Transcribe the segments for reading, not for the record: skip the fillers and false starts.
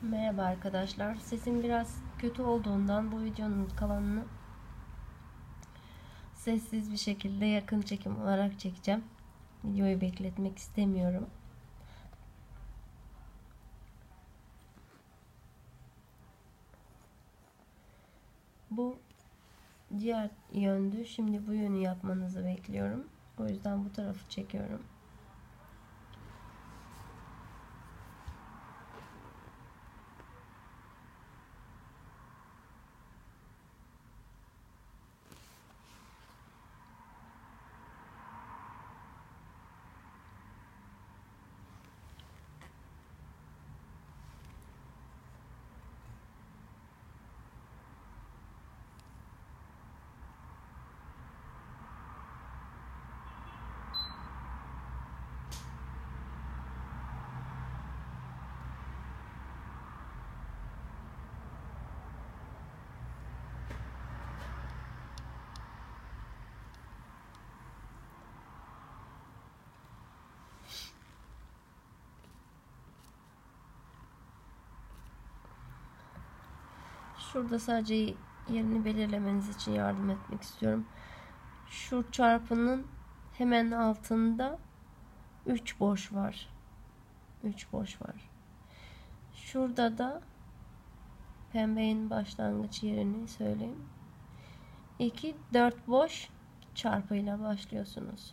Merhaba arkadaşlar. Sesim biraz kötü olduğundan bu videonun kalanını sessiz bir şekilde yakın çekim olarak çekeceğim. Videoyu bekletmek istemiyorum. Bu diğer yöndü. Şimdi bu yönü yapmanızı bekliyorum. O yüzden bu tarafı çekiyorum. Şurada sadece yerini belirlemeniz için yardım etmek istiyorum. Şu çarpının hemen altında 3 boş var. 3 boş var. Şurada da pembenin başlangıç yerini söyleyeyim. 2 4 boş çarpıyla başlıyorsunuz.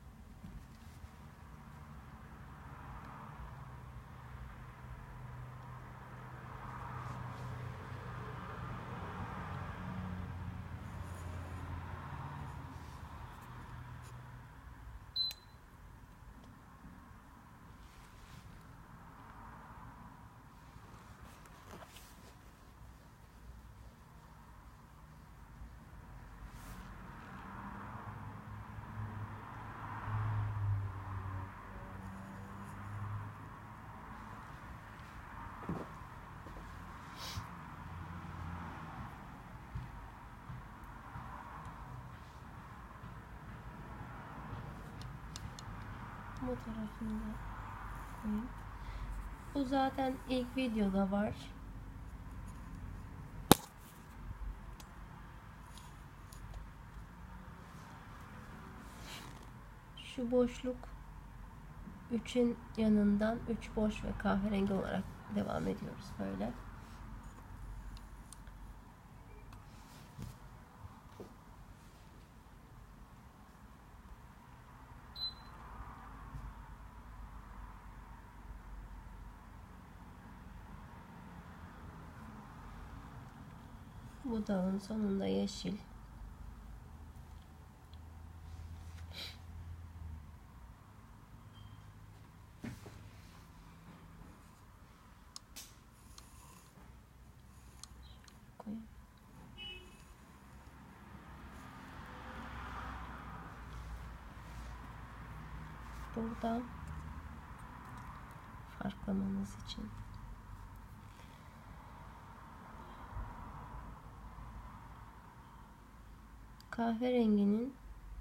Bu tarafını da koyayım. Bu zaten ilk videoda var. Şu boşluk 3'ün yanından 3 boş ve kahverengi olarak devam ediyoruz böyle. Bu dalın sonunda yeşil. Koyayım. Buradan farklamamız için kahverenginin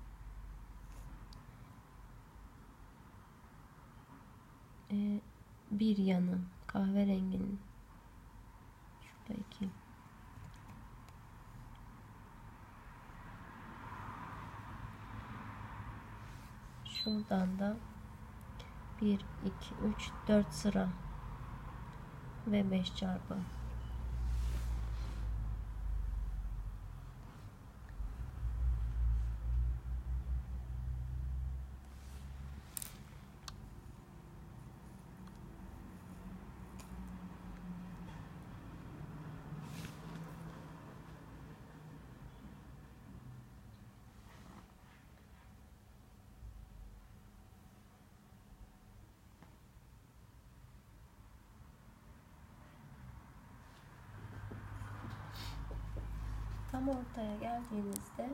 bir yanı, kahverenginin şurada 2 şuradan da 1 2 3 4 sıra ve 5 çarpı. Tam ortaya geldiğinizde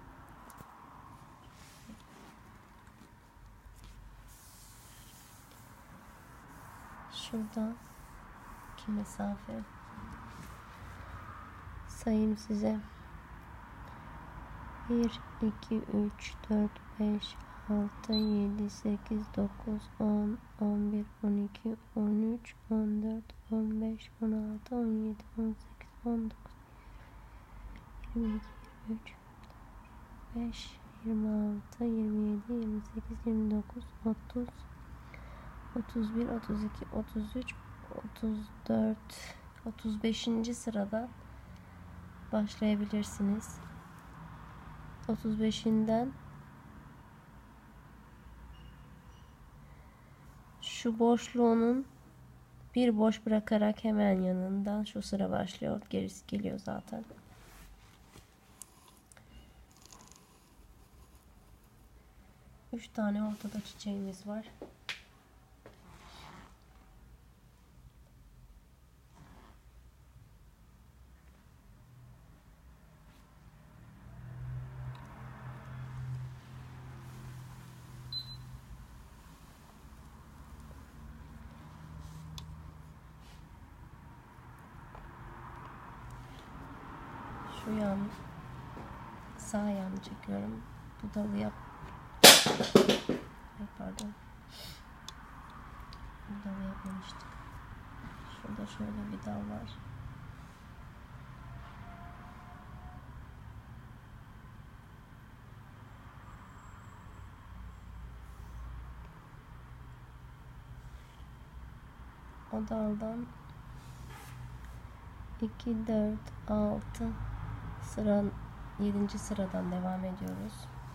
şuradan 2 mesafe sayayım size. 1 2 3 4 5 6, 7, 8, 9, 10, 11, 12, 13, 14, 15, 16, 17, 18, 19, 22, 23, 25, 26, 27, 28, 29, 30, 31, 32, 33, 34, 35. sırada başlayabilirsiniz. 35'inden şu boşluğunun bir boş bırakarak hemen yanından şu sıra başlıyor. Gerisi geliyor zaten. Üç tane ortada çiçeğimiz var. Şu yan sağ yanı çekiyorum. Bu dalı yap. Ay pardon. Bu dalı yapmamıştık. Şurada şöyle bir dal var. O daldan 2, 4, 6 sıra 7. sıradan devam ediyoruz.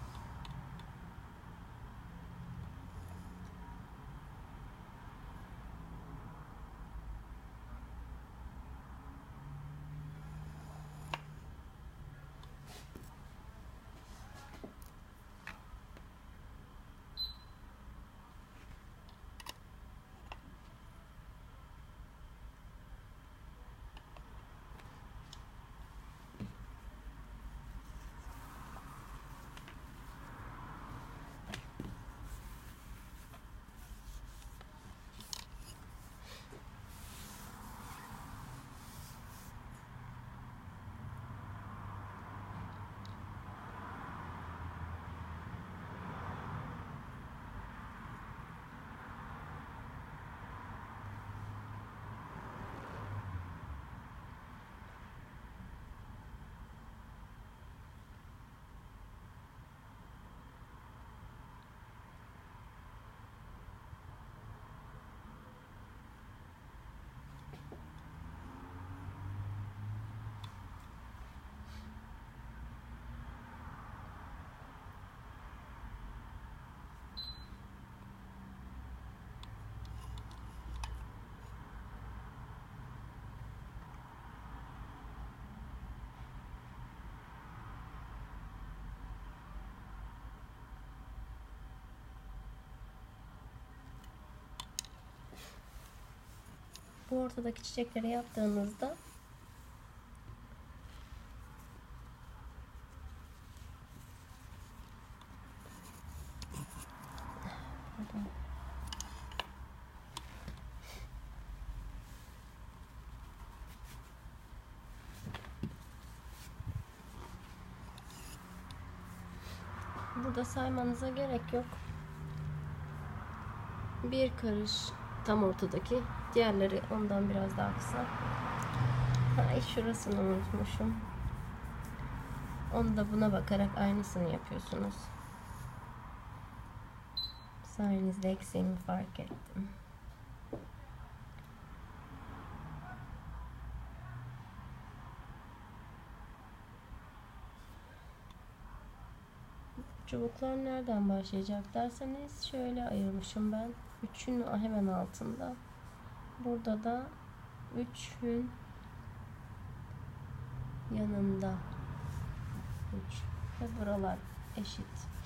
Bu ortadaki çiçekleri yaptığınızda burada saymanıza gerek yok. Bir karış tam ortadaki, diğerleri ondan biraz daha kısa. Şurasını unutmuşum. Onu da buna bakarak aynısını yapıyorsunuz. Sayenizde eksiğimi fark ettim. Çubuklar nereden başlayacak derseniz şöyle ayırmışım ben. 3'ün hemen altında. Burada da 3'ün yanında 3 ve buralar eşit.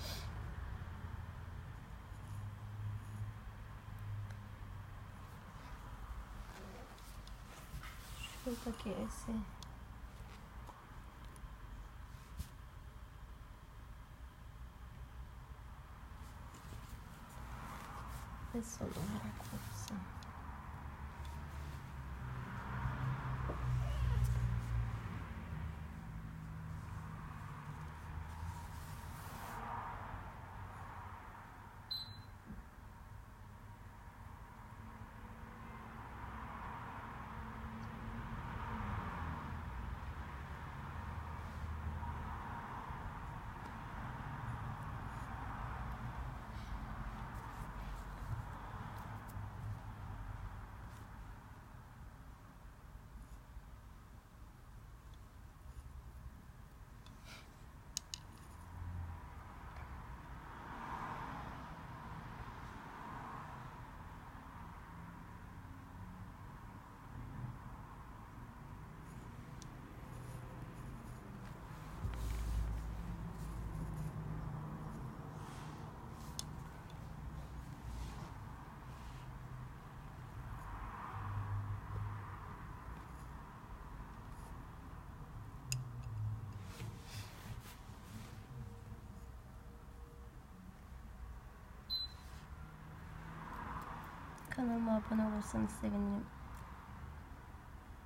Şuradaki esi ve son olarak burası. Kanalıma abone olursanız sevinirim.